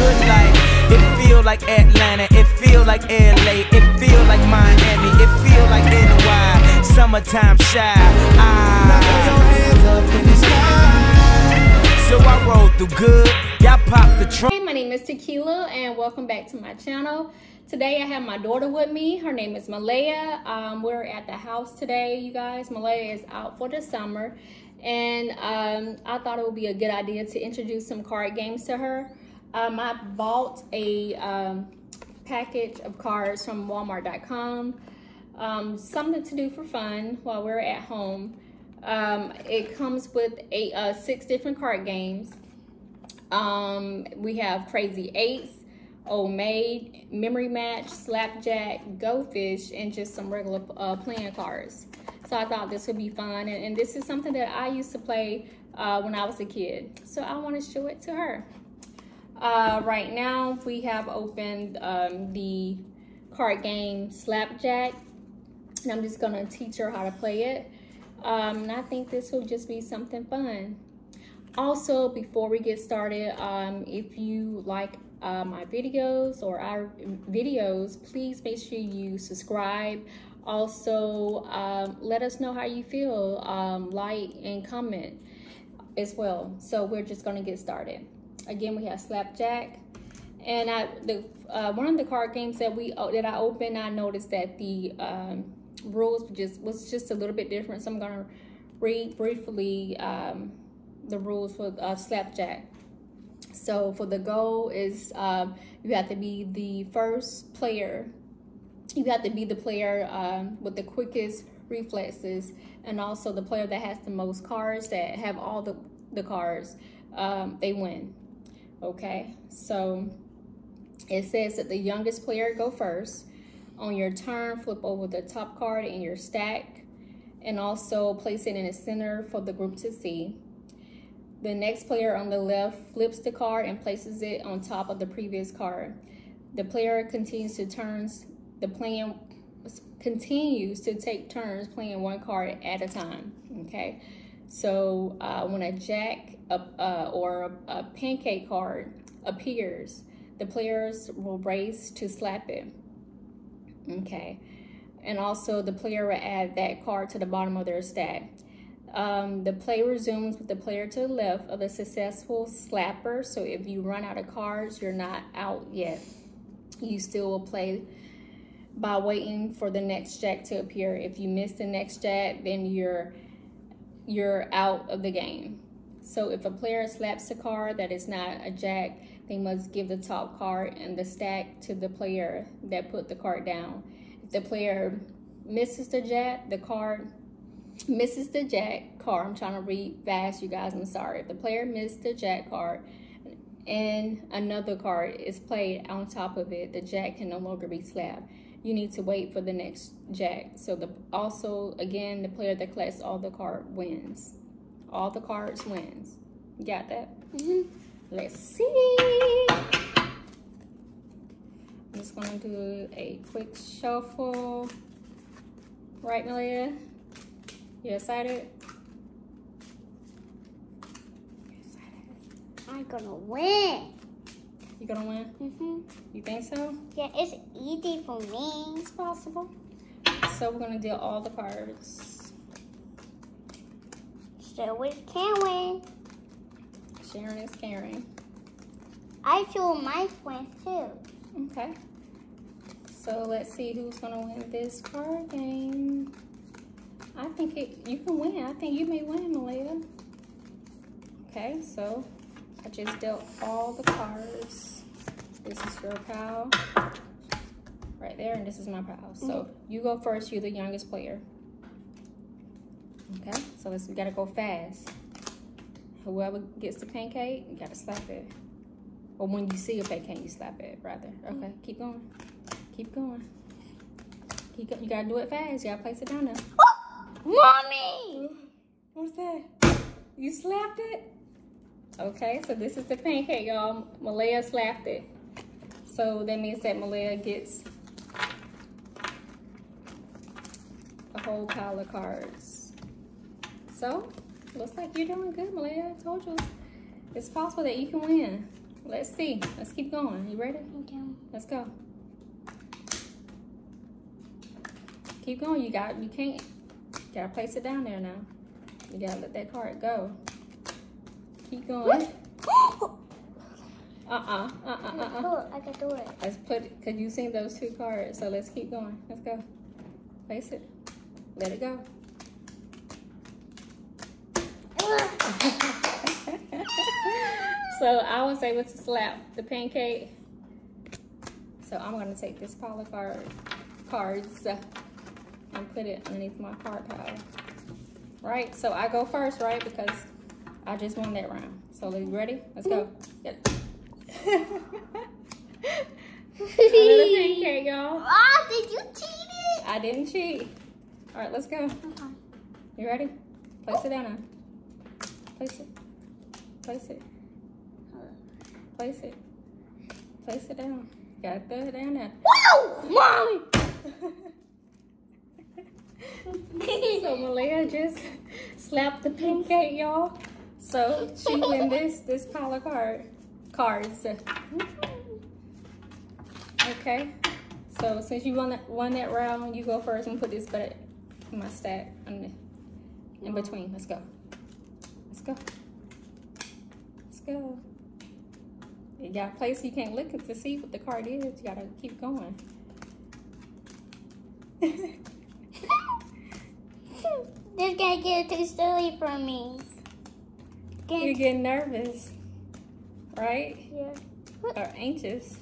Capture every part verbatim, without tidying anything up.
good life. It feel like Atlanta, it feel like L A, it feel like Miami, it feel like N Y. Summertime shy. Ah. Now throw your hands up in the sky. So I roll through good. Y'all pop the trunk. Hey, my name is Tequila, and welcome back to my channel. Today I have my daughter with me. Her name is Malaya. Um, we're at the house today, you guys. Malaya is out for the summer, and um, I thought it would be a good idea to introduce some card games to her. Um, I bought a um, package of cards from Walmart dot com. Um, something to do for fun while we're at home. Um, it comes with eight, uh, six different card games. Um, we have Crazy Eights, Old Maid, Memory Match, Slapjack, Go Fish, and just some regular uh, playing cards. So I thought this would be fun, and, and this is something that I used to play uh, when I was a kid. So I want to show it to her. Uh, right now we have opened um, the card game Slapjack, and I'm just gonna teach her how to play it. Um, and I think this will just be something fun. Also, before we get started, um, if you like uh, my videos or our videos, please make sure you subscribe. Also, um, let us know how you feel, um, like and comment as well. So we're just gonna get started. Again, we have Slapjack, and I, the uh, one of the card games that we that I opened, I noticed that the um, rules just was just a little bit different. So I'm gonna read briefly um, the rules for uh, Slapjack. So for the goal is um, you have to be the first player. You have to be the player um, with the quickest reflexes, and also the player that has the most cards, that have all the the cards, um, they win. Okay, so it says that the youngest player go first. On your turn, flip over the top card in your stack, and also place it in the center for the group to see. The next player on the left flips the card and places it on top of the previous card. The player continues to turns the playing continues to take turns playing one card at a time. Okay, so uh, when a jack uh, or a, a pancake card appears, the players will race to slap it. Okay, and also the player will add that card to the bottom of their stack. Um, the play resumes with the player to the left of the successful slapper. So if you run out of cards, you're not out yet. You still will play by waiting for the next jack to appear. If you miss the next jack, then you're you're out of the game. So if a player slaps a card that is not a jack, they must give the top card and the stack to the player that put the card down. If the player misses the jack, the card misses the jack card. I'm trying to read fast, you guys, I'm sorry. If the player missed the jack card and another card is played on top of it, the jack can no longer be slapped. You need to wait for the next jack. So the also, again, the player that collects all the card wins. All the cards wins. You got that? Mm-hmm. Let's see. I'm just gonna do a quick shuffle. Right, Malaya? You excited? You excited? I'm gonna win. You gonna win? Mm-hmm. You think so? Yeah, it's easy for me. It's possible. So we're gonna deal all the cards. So we can win. Sharon is caring. I show my friends too. Okay. So let's see who's gonna win this card game. I think it, you can win. I think you may win, Malaya. Okay, so I just dealt all the cards. This is your pal right there, and this is my pal. So mm-hmm. You go first. You're the youngest player. Okay, so let's, we gotta go fast. Whoever gets the pancake, you gotta slap it. Or when you see a pancake, you slap it, rather. Okay, mm-hmm. Keep going. Keep going. Keep go you gotta do it fast. You gotta place it down there. Mommy! What's that? You slapped it? Okay, so this is the pancake, y'all. Malaya slapped it. So that means that Malaya gets a whole pile of cards. So, looks like you're doing good, Malaya. I told you. It's possible that you can win. Let's see. Let's keep going. You ready? Okay. Let's go. Keep going. You got. You can't. You gotta place it down there now. You gotta let that card go. Keep going. Uh uh. Uh uh. Uh uh. I can do it. Let's put it. Cause you seen those two cards. So let's keep going. Let's go. Place it. Let it go. So I was able to slap the pancake. So I'm gonna take this pile of card, cards uh, and put it underneath my card pile. Right, so I go first, right? Because I just won that round. So are you ready? Let's go. Get it. Another pancake, y'all. Ah, did you cheat it? I didn't cheat. All right, let's go. Okay. You ready? Place it down now. Place it. Place it. Place it. Place it down. You gotta throw it down there. Whoa! Mommy! So Malaya just slapped the pancake, y'all. So she win this this pile of card cards. Okay. So since you won that won that round, you go first and put this back in my stack in, the, in between. Let's go. Let's go. Let's go. You got a place you can't look to see what the card is. You gotta keep going. This guy get too silly for me. You're getting nervous, right? Yeah. Or anxious.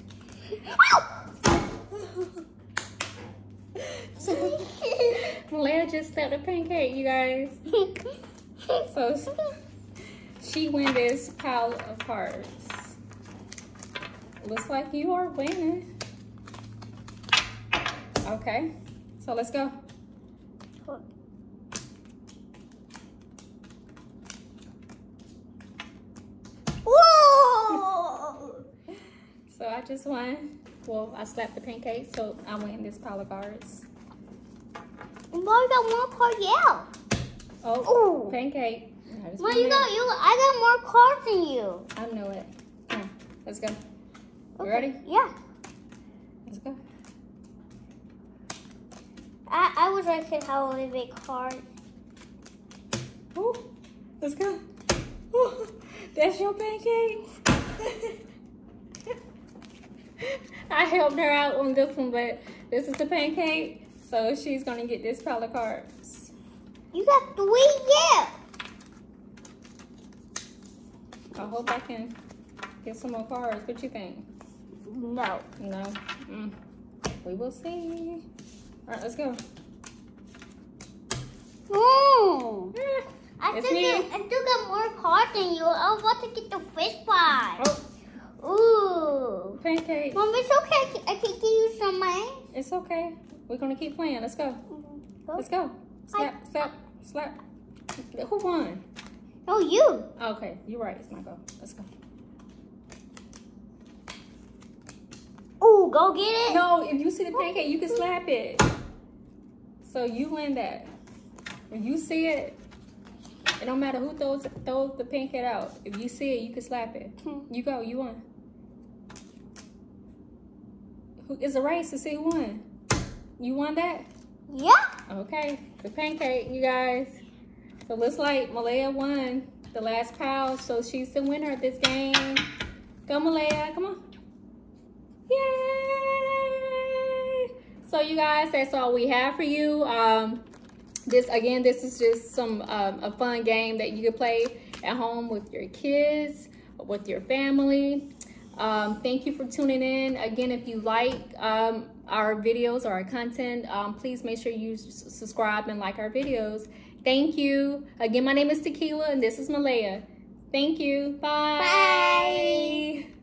Malaya just slapped a pancake, you guys. So she win this pile of cards. Looks like you are winning. Okay, so let's go. Whoa! So I just won. Well, I slapped the pancake, so I win this pile of cards. Mom got one card, yeah. Oh, Ooh. pancake. Well, you got you. I got more cards than you. I know it. Come on, let's go. You Okay. ready? Yeah. Let's go. I I wish I could have a really big card. Ooh, let's go. Ooh, that's your pancake. I helped her out on this one, but this is the pancake, so she's gonna get this pile of cards. You got three, yeah. I hope I can get some more cards. What you think? No. No. Mm. We will see. All right, let's go. Ooh. Eh, I it's still me. get, I still got more cards than you. I was about to get the fish pie. Oh, Ooh. pancake. Mom, it's okay. I can, I can give you some money. It's okay. We're gonna keep playing. Let's go. Let's go. Slap, slap, slap. Who won? Oh, you. Okay, you're right. It's my go. Let's go. Ooh, go get it. No, if you see the pancake, you can slap it. So you win that. If you see it, it don't matter who throws throws the pancake out. If you see it, you can slap it. You go. You won. Who- It's a race to see who won. You won that? Yeah. Okay, the pancake, you guys. So looks like Malaya won the last pile, so she's the winner of this game. Go Malaya, come on. Yay! So you guys, that's all we have for you. Um, this again, this is just some um, a fun game that you can play at home with your kids, with your family. Um, thank you for tuning in. Again, if you like um, our videos or our content, um, please make sure you s- subscribe and like our videos. Thank you. Again, my name is Tequila and this is Malaya. Thank you. Bye. Bye.